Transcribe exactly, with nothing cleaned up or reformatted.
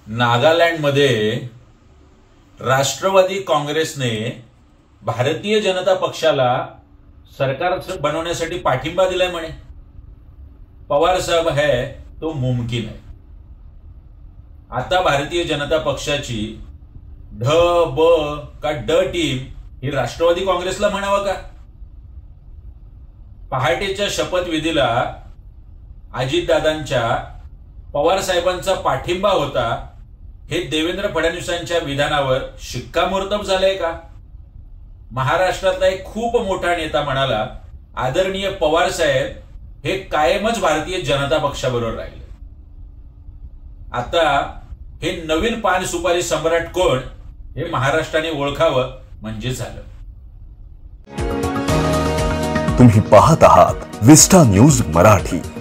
नागालँडमध्ये राष्ट्रवादी काँग्रेसने भारतीय जनता पक्षाला सरकार बनवण्यासाठी पाठिंबा दिलाय म्हणे। पवार साहब है तो मुमकिन है। आता भारतीय जनता पक्षाची ढ ब का ड टीम ही राष्ट्रवादी काँग्रेसला म्हणावं का? पहाटेच्या शपथविधीला अजितदादांच्या पवार साहेबांचा पाठिंबा होता, हे देवेंद्र फडणवीसांच्या विधानावर शिक्कामोर्तब झालंय का? महाराष्ट्रातला एक खूप मोठा नेता म्हणाला, आदरणीय पवार साहेब हे कायमच भारतीय जनता पक्षाबरोबर राहिले। आता हे नवीन पान सुपारी सम्राट कोण हे महाराष्ट्राने ओळखावं म्हणजे झालं। तुम्ही पाहत आहात विस्टा न्यूज मराठी।